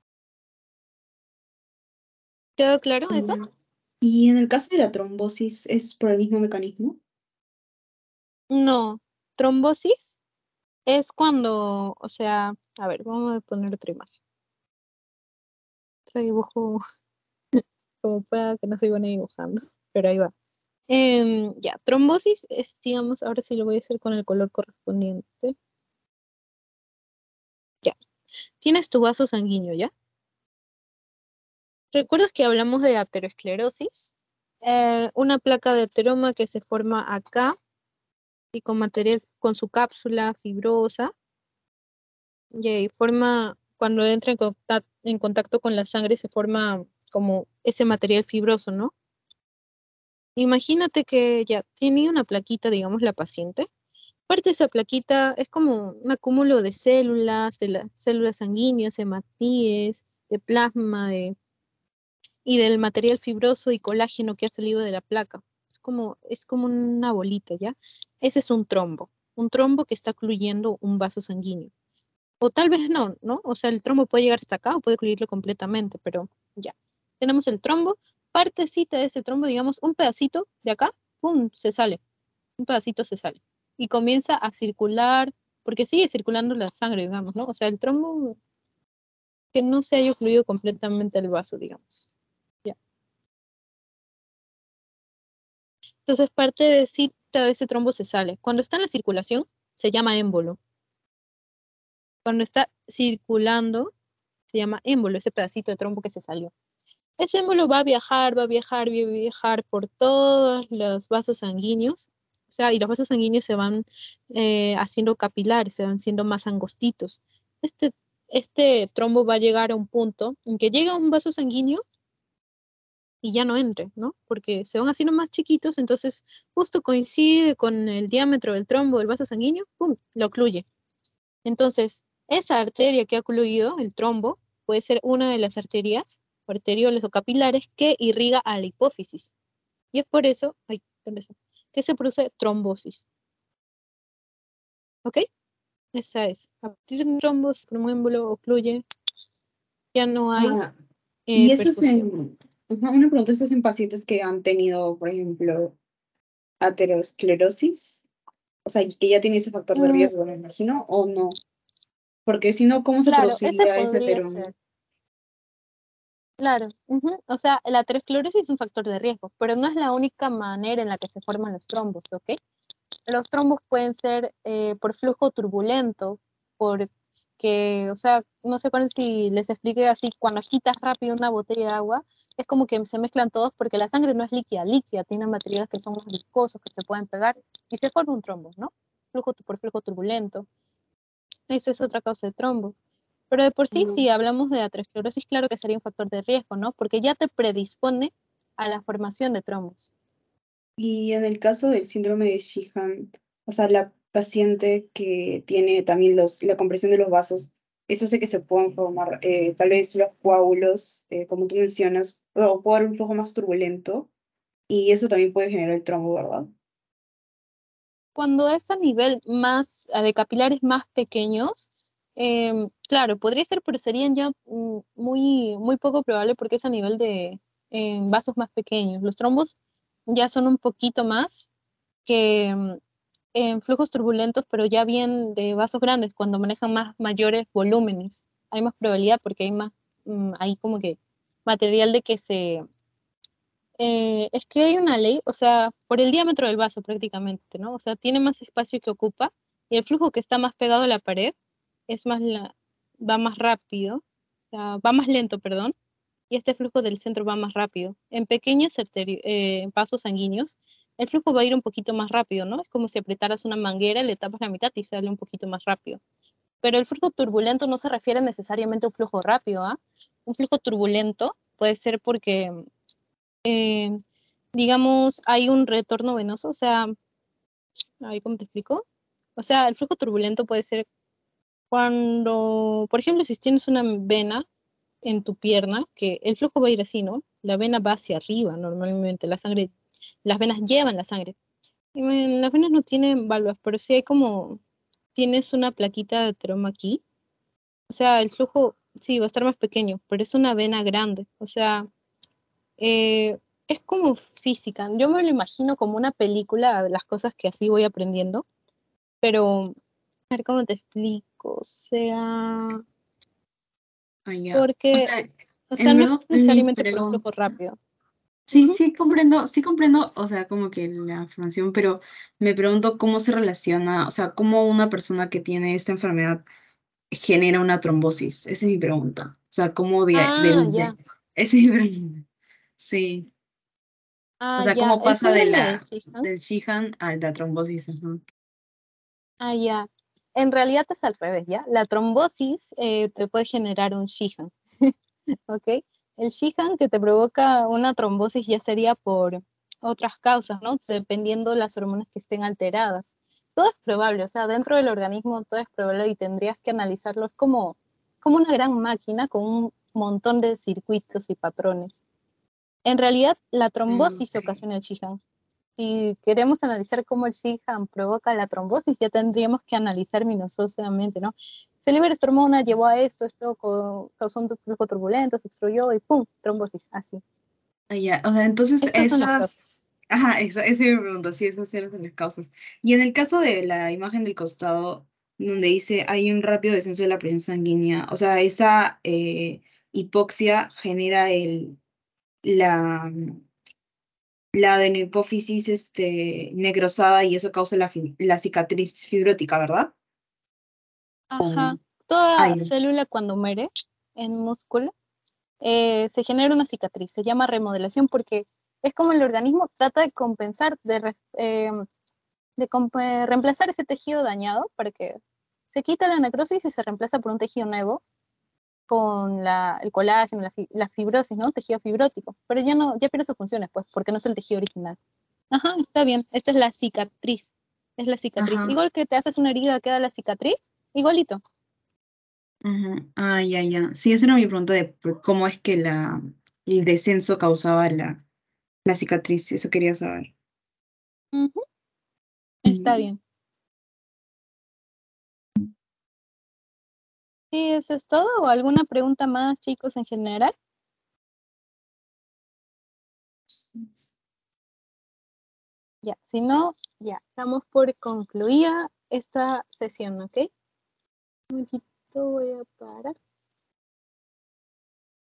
¿Quedó claro eso? Mm. Y en el caso de la trombosis, ¿es por el mismo mecanismo? No. Trombosis es cuando, o sea, a ver, vamos a poner otra imagen. Otro dibujo como pueda que no se iban dibujando, pero ahí va. Ya, trombosis es, digamos, ahora sí lo voy a hacer con el color correspondiente. Ya, tienes tu vaso sanguíneo, ¿ya? ¿Recuerdas que hablamos de aterosclerosis? Una placa de ateroma que se forma acá y con material, con su cápsula fibrosa, y ahí forma, cuando entra en contacto con la sangre, se forma como ese material fibroso, ¿no? Imagínate que ya tiene una plaquita, digamos, la paciente. Parte de esa plaquita es como un acúmulo de células, de las células sanguíneas, hematíes, de plasma, y del material fibroso y colágeno que ha salido de la placa. Es como una bolita, ¿ya? Ese es un trombo que está ocluyendo un vaso sanguíneo. O tal vez no, ¿no? O sea, el trombo puede llegar hasta acá o puede ocluirlo completamente, pero ya. Tenemos el trombo, partecita de ese trombo, digamos, un pedacito de acá, ¡pum!, se sale. Un pedacito se sale. Y comienza a circular, porque sigue circulando la sangre, digamos, ¿no? O sea, el trombo que no se haya ocluido completamente el vaso, digamos. Ya. Entonces, parte de ese trombo se sale. Cuando está en la circulación, se llama émbolo. Cuando está circulando, se llama émbolo, ese pedacito de trombo que se salió. ese émbolo va a viajar, va a viajar, va a viajar por todos los vasos sanguíneos, o sea, y los vasos sanguíneos se van haciendo capilares, se van haciendo más angostitos. Este, este trombo va a llegar a un punto en que llega a un vaso sanguíneo y ya no entre, ¿no? Porque se van haciendo más chiquitos, entonces justo coincide con el diámetro del trombo del vaso sanguíneo, ¡pum!, lo ocluye. Entonces, esa arteria que ha ocluido, el trombo, puede ser una de las arterias, arterioles o capilares que irriga a la hipófisis. Y es por eso, ay, ¿dónde está? Que se produce trombosis. ¿Ok? Esa es. A partir de un trombo, si un émbolo ocluye, ya no hay Ah, y eso es perfusión. una pregunta, ¿esto es en pacientes que han tenido, por ejemplo, aterosclerosis? O sea, que ya tiene ese factor de Mm, riesgo, me imagino, o no. Porque si no, ¿cómo se claro, ese produciría ese podría ser. Claro, ujú. O sea, la aterosclerosis es un factor de riesgo, pero no es la única manera en la que se forman los trombos, ¿ok? Los trombos pueden ser por flujo turbulento, porque, o sea, no sé cuál si les expliqué así, cuando agitas rápido una botella de agua, es como que se mezclan todos porque la sangre no es líquida, líquida, tiene materiales que son más viscosos, que se pueden pegar y se forma un trombo, ¿no? Por flujo turbulento. Esa es otra causa de trombo. Pero de por sí, Mm. si hablamos de aterosclerosis, claro que sería un factor de riesgo, ¿no? Porque ya te predispone a la formación de trombos. Y en el caso del síndrome de Sheehan, o sea, la paciente que tiene también la compresión de los vasos, eso hace que se puedan formar tal vez los coágulos, como tú mencionas, o puede haber un flujo más turbulento, y eso también puede generar el trombo, ¿verdad? Cuando es a nivel más de capilares más pequeños, claro, podría ser, pero serían ya muy, muy poco probable porque es a nivel de vasos más pequeños. Los trombos ya son un poquito más que en flujos turbulentos, pero ya bien de vasos grandes, cuando manejan más mayores volúmenes. Hay más probabilidad porque hay más, hay como que material de que es que hay una ley, o sea, por el diámetro del vaso prácticamente, ¿no? O sea, tiene más espacio que ocupa y el flujo que está más pegado a la pared es más va más rápido, o sea, va más lento, perdón, y este flujo del centro va más rápido. En pequeños vasos sanguíneos, el flujo va a ir un poquito más rápido, ¿no? Es como si apretaras una manguera, le tapas la mitad y sale un poquito más rápido. Pero el flujo turbulento no se refiere necesariamente a un flujo rápido, ¿ah? Un flujo turbulento puede ser porque eh, digamos, hay un retorno venoso, o sea, ahí cómo te explico. O sea, el flujo turbulento puede ser cuando, por ejemplo, si tienes una vena en tu pierna, que el flujo va a ir así, ¿no? La vena va hacia arriba, normalmente, la sangre, las venas llevan la sangre. Y las venas no tienen válvulas, pero sí hay como, tienes una plaquita de ateroma aquí, o sea, el flujo sí va a estar más pequeño, pero es una vena grande, o sea, Eh, es como física. Yo me lo imagino como una película, las cosas que así voy aprendiendo, pero a ver cómo te explico. O sea, Ah, ya. porque, o sea, En no es verdad, mi necesariamente por un flujo pregunta. rápido. Sí, Ujú. sí comprendo, o sea, como que la información, pero me pregunto cómo se relaciona, o sea, cómo una persona que tiene esta enfermedad genera una trombosis. Esa es mi pregunta. O sea, cómo Ah, ya. esa es mi pregunta. Sí. O Ah, sea, ya. cómo El pasa de síndrome de Sjögren. del Sheehan a la trombosis. Ajá. Ah, ya. En realidad es al revés, ¿ya? La trombosis te puede generar un Sjögren. ¿Ok? El Sheehan que te provoca una trombosis ya sería por otras causas, ¿no? Dependiendo de las hormonas que estén alteradas. Todo es probable, o sea, dentro del organismo todo es probable y tendrías que analizarlo. Es como una gran máquina con un montón de circuitos y patrones. En realidad, la trombosis Ok. ocasiona el Sheehan. Si queremos analizar cómo el Sheehan provoca la trombosis, ya tendríamos que analizar minuciosamente, ¿no? Se libera esta hormona, llevó a esto, causó un flujo turbulento, se obstruyó y ¡pum! Trombosis, así. Ah, ya. O sea, entonces Estas son las causas. Ajá, esa me pregunta, sí, esas eran las causas. Y en el caso de la imagen del costado, donde dice hay un rápido descenso de la presión sanguínea, o sea, esa hipoxia genera la, la adenohipófisis necrosada y eso causa la cicatriz fibrótica, ¿verdad? Ajá. O- Toda Ay, célula cuando muere en músculo se genera una cicatriz. Se llama remodelación porque es como el organismo trata de compensar, reemplazar ese tejido dañado para que se quita la necrosis y se reemplaza por un tejido nuevo con el colágeno, la fibrosis, ¿no? Tejido fibrótico. Pero ya no, ya pierde sus funciones, pues, porque no es el tejido original. Ajá, está bien. Esta es la cicatriz. Es la cicatriz. Ajá, Igual que te haces una herida, queda la cicatriz. Igualito. ajá. Ah, ya, ya. Sí, esa era mi pregunta de cómo es que el descenso causaba la cicatriz. Eso quería saber. Ujú, está Mm. bien. Sí, eso es todo. ¿O alguna pregunta más, chicos, en general? Ya, si no, ya, estamos por concluida esta sesión, ¿ok? Un momentito, voy a parar.